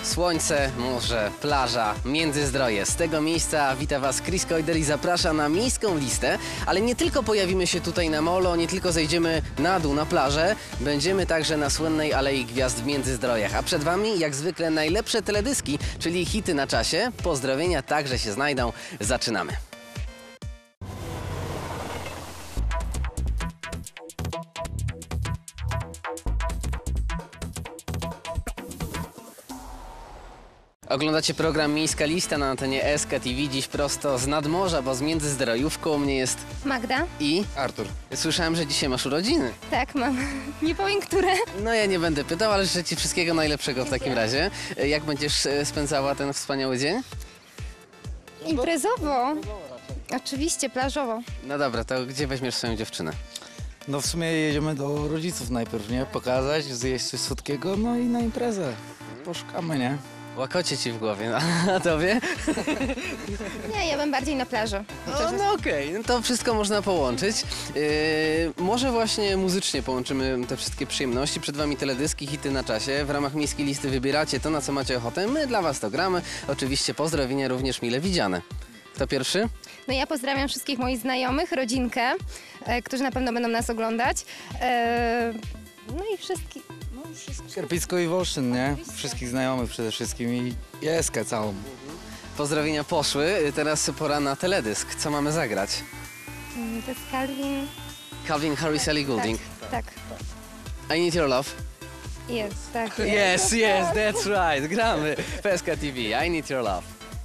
Słońce, morze, plaża, Międzyzdroje. Z tego miejsca wita Was Chris Koider i zaprasza na miejską listę. Ale nie tylko pojawimy się tutaj na molo, nie tylko zejdziemy na dół, na plażę. Będziemy także na słynnej Alei Gwiazd w Międzyzdrojach. A przed Wami jak zwykle najlepsze teledyski, czyli hity na czasie. Pozdrowienia także się znajdą. Zaczynamy. Oglądacie program Miejska Lista na antenie SK TV. Dziś prosto z nadmorza, bo z Międzyzdrojów. Koło mnie jest Magda? i Artur. słyszałem, że dzisiaj masz urodziny. Tak, mam. Nie powiem, które. No ja nie będę pytał, ale życzę Ci wszystkiego najlepszego w takim razie. Jak będziesz spędzała ten wspaniały dzień? Imprezowo. Oczywiście, plażowo. No dobra, to gdzie weźmiesz swoją dziewczynę? No w sumie jedziemy do rodziców najpierw, nie? Pokazać, zjeść coś słodkiego, no i na imprezę. Poszukamy, nie? Łakocie Ci w głowie, a Tobie? Nie, ja bym bardziej na plaży. No okej, no to wszystko można połączyć. Może właśnie muzycznie połączymy te wszystkie przyjemności. Przed Wami teledyski, hity na czasie. W ramach Miejskiej Listy wybieracie to, na co macie ochotę. My dla Was to gramy. Oczywiście pozdrowienia również mile widziane. Kto pierwszy? No ja pozdrawiam wszystkich moich znajomych, rodzinkę, którzy na pewno będą nas oglądać. No i wszystkich. Karpicko i Wolsztyn, nie? Wszystkich znajomych przede wszystkim i Jeskę całą. Pozdrowienia poszły. Teraz pora na teledysk. Co mamy zagrać? To jest Calvin. Calvin Harris, Ellie Goulding. Tak. I Need Your Love. Jest, tak. Yes, that's right. Gramy. PSK TV. I Need Your Love.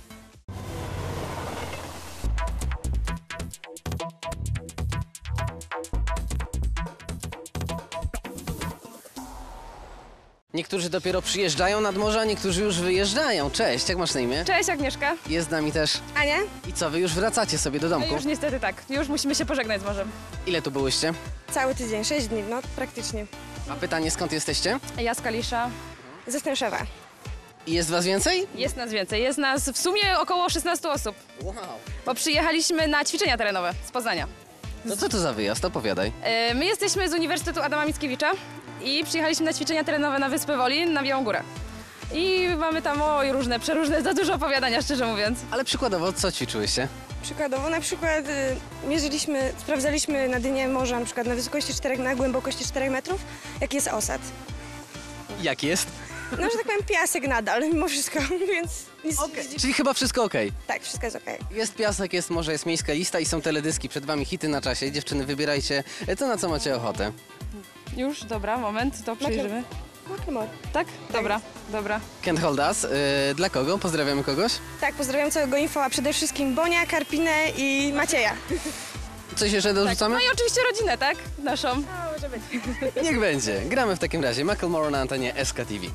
Niektórzy dopiero przyjeżdżają nad morze, a niektórzy już wyjeżdżają. Cześć, jak masz na imię? Cześć Agnieszka. Jest z nami też. Ania? I co, wy już wracacie sobie do domku? Już niestety tak. Już musimy się pożegnać z morzem. Ile tu byłyście? Cały tydzień, 6 dni, no praktycznie. A pytanie, skąd jesteście? Ja z Kalisza. Ze Stęszewa. I jest was więcej? Jest nas więcej. Jest nas w sumie około 16 osób. Wow. Bo przyjechaliśmy na ćwiczenia terenowe z Poznania. No co to za wyjazd? Opowiadaj. My jesteśmy z Uniwersytetu Adama Mickiewicza i przyjechaliśmy na ćwiczenia terenowe na Wyspę Woli, na Białą Górę. I mamy tam różne, przeróżne, za dużo opowiadania, szczerze mówiąc. Ale przykładowo, co ćwiczyłyście? Przykładowo na przykład sprawdzaliśmy na dnie morza na przykład na wysokości 4, na głębokości 4 metrów, jaki jest osad. Jak jest? No, że tak powiem, piasek nadal, mimo wszystko, więc nic Czyli chyba wszystko okej. Tak, wszystko jest okej. Jest piasek, jest morze, jest miejska lista i są teledyski. Przed wami hity na czasie. Dziewczyny, wybierajcie to, na co macie ochotę. Już, dobra, moment, to przejrzymy. Macklemore. Tak? Dobra, dobra. Can't Hold Us. Dla kogo? Pozdrawiamy kogoś? Tak, pozdrawiam całego info, a przede wszystkim Bonia, Karpinę i Macieja. Coś jeszcze dorzucamy? No i oczywiście rodzinę, tak? Naszą. Niech będzie. Gramy w takim razie. Macklemore na antenie SK TV.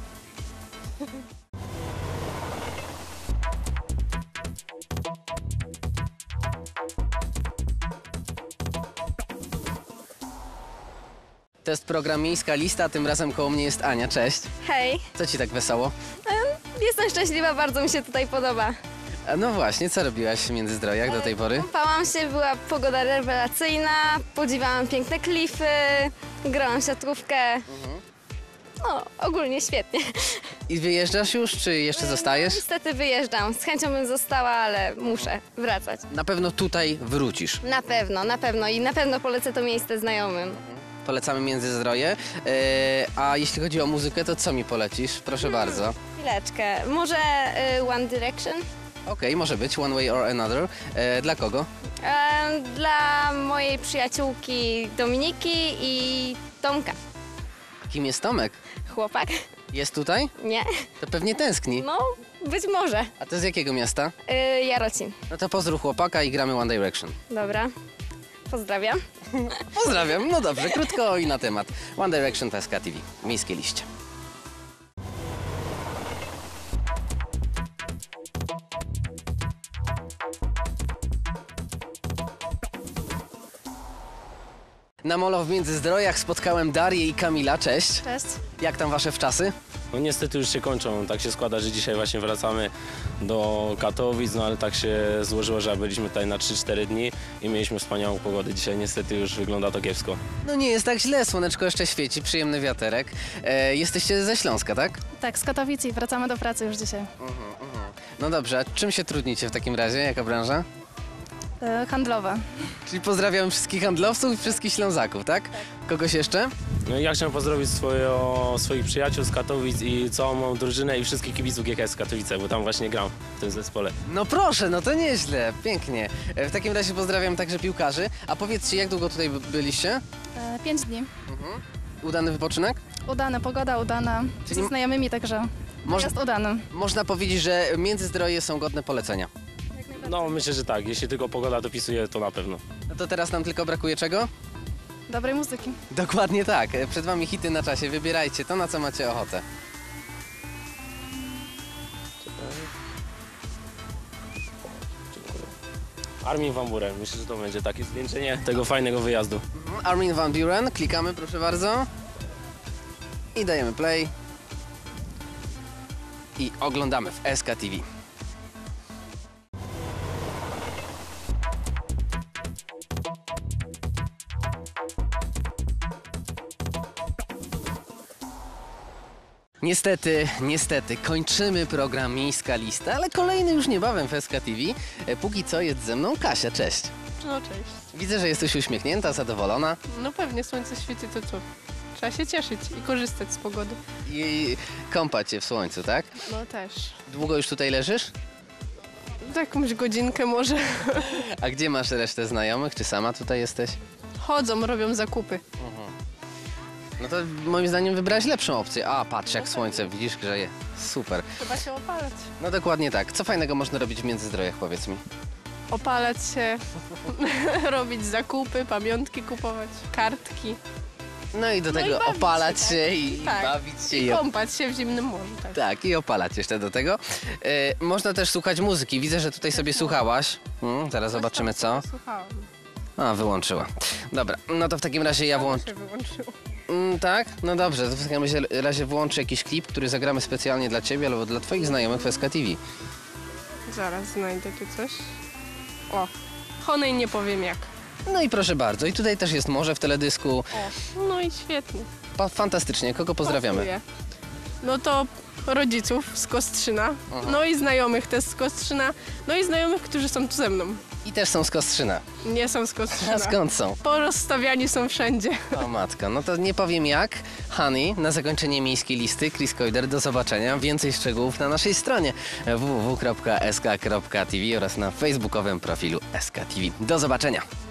To jest program Miejska Lista, tym razem koło mnie jest Ania. Cześć. Hej, Co ci tak wesoło? jestem szczęśliwa, bardzo mi się tutaj podoba. A no właśnie, co robiłaś w Międzyzdrojach do tej pory? Kąpałam się, była pogoda rewelacyjna, podziwiałam piękne klify, grałam siatkówkę. No, ogólnie świetnie. I wyjeżdżasz już, czy jeszcze zostajesz? Niestety wyjeżdżam. Z chęcią bym została, ale muszę wracać. Na pewno tutaj wrócisz. Na pewno i na pewno polecę to miejsce znajomym. Polecamy Międzyzdroje. A jeśli chodzi o muzykę, to co mi polecisz? Proszę bardzo. Chwileczkę, może One Direction? Okej, może być One Way or Another. Dla kogo? Dla mojej przyjaciółki Dominiki i Tomka. Kim jest Tomek? Chłopak? Jest tutaj? Nie? To pewnie tęskni. No, być może. A to z jakiego miasta? Jarocin. No to pozdrów chłopaka i gramy One Direction. Dobra. Pozdrawiam. Pozdrawiam. No dobrze, krótko i na temat. One Direction PSK TV. Miejskie liście. Na molo w Międzyzdrojach spotkałem Darię i Kamila. Cześć. Cześć. Jak tam wasze wczasy? No niestety już się kończą. Tak się składa, że dzisiaj właśnie wracamy do Katowic, no ale tak się złożyło, że byliśmy tutaj na 3-4 dni i mieliśmy wspaniałą pogodę. Dzisiaj niestety już wygląda to kiepsko. No nie jest tak źle, słoneczko jeszcze świeci, przyjemny wiaterek. Jesteście ze Śląska, tak? Tak, z Katowic i wracamy do pracy już dzisiaj. No dobrze, a czym się trudnicie w takim razie? Jaka branża? Handlowe. Czyli pozdrawiam wszystkich handlowców i wszystkich Ślązaków, tak? Kogoś jeszcze? No i ja chciałem pozdrowić swoich przyjaciół z Katowic i całą moją drużynę i wszystkich kibiców GKS Katowice, bo tam właśnie gram w tym zespole. No proszę, no to nieźle, pięknie. W takim razie pozdrawiam także piłkarzy. A powiedzcie, jak długo tutaj byliście? 5 dni. Udany wypoczynek? Udana pogoda, udana. Czyli- Ze znajomymi, także Można- jest udany. Można powiedzieć, że Międzyzdroje są godne polecenia. No myślę, że tak. Jeśli tylko pogoda dopisuje, to na pewno. No to teraz nam tylko brakuje czego? Dobrej muzyki. Dokładnie tak. Przed wami hity na czasie. Wybierajcie to, na co macie ochotę. Armin van Buuren. Myślę, że to będzie takie zwieńczenie tego fajnego wyjazdu. Armin van Buuren, klikamy proszę bardzo. I dajemy play. I oglądamy w SKTV. Niestety, kończymy program Miejska Lista, ale kolejny już niebawem w SKTV. Póki co jest ze mną Kasia, cześć. No cześć. Widzę, że jesteś uśmiechnięta, zadowolona No pewnie słońce świeci, to co? Trzeba się cieszyć i korzystać z pogody. i kąpać się w słońcu, tak? No też. Długo już tutaj leżysz? Jakąś godzinkę może. A gdzie masz resztę znajomych? Czy sama tutaj jesteś? Chodzą, robią zakupy. No to moim zdaniem wybrałaś lepszą opcję. A, patrz jak słońce, widzisz, grzeje. Super. Trzeba się opalać. No dokładnie tak. Co fajnego można robić w Międzyzdrojach, powiedz mi? Opalać się, robić zakupy, pamiątki kupować, kartki. No i do No i tego bawić opalać się, tak. się i Tak. bawić się. I kąpać się w zimnym morzu. Tak. Tak, i opalać jeszcze do tego. Można też słuchać muzyki. Widzę, że tutaj sobie słuchałaś. Zaraz zobaczymy co. Słuchałam. A, wyłączyła. Dobra, no to w takim razie ja włączę. Się wyłączyło. Tak? No dobrze, to w takim razie włączę jakiś klip, który zagramy specjalnie dla ciebie albo dla twoich znajomych w SKTV. Zaraz znajdę tu coś. O, Honej nie powiem jak. No i proszę bardzo, i tutaj też jest morze w teledysku. O, no i świetnie. Fantastycznie, kogo pozdrawiamy? Pasuje. No to rodziców z Kostrzyna, no i znajomych też z Kostrzyna, no i znajomych, którzy są tu ze mną. I też są z Kostrzyna. Nie są z Kostrzyna. A skąd są? Porozstawiani są wszędzie. O matka, no to nie powiem jak. Honey, na zakończenie miejskiej listy, Chris Koider, do zobaczenia. Więcej szczegółów na naszej stronie www.sk.tv oraz na facebookowym profilu SKTV. Do zobaczenia.